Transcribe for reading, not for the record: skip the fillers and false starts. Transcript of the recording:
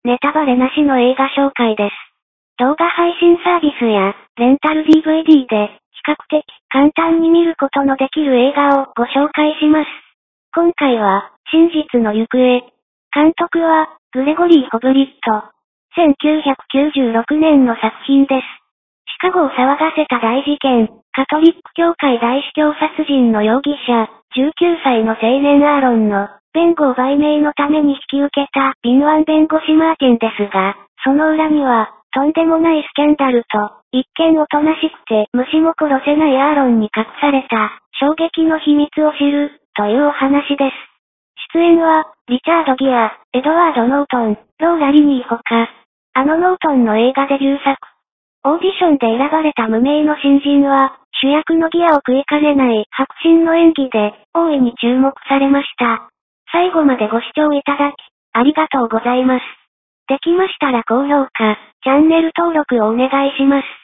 ネタバレなしの映画紹介です。動画配信サービスや、レンタル DVD で、比較的簡単に見ることのできる映画をご紹介します。今回は、真実の行方。監督は、グレゴリー・ホブリット。1996年の作品です。シカゴを騒がせた大事件、カトリック教会大司教殺人の容疑者、19歳の青年アーロンの、弁護を売名のために引き受けた敏腕弁護士マーティンですが、その裏には、とんでもないスキャンダルと、一見おとなしくて虫も殺せないアーロンに隠された、衝撃の秘密を知る、というお話です。出演は、リチャード・ギア、エドワード・ノートン、ローラ・リニーほか、ノートンの映画デビュー作。オーディションで選ばれた無名の新人は、主役のギアを食いかねない迫真の演技で、大いに注目されました。最後までご視聴いただき、ありがとうございます。できましたら高評価、チャンネル登録をお願いします。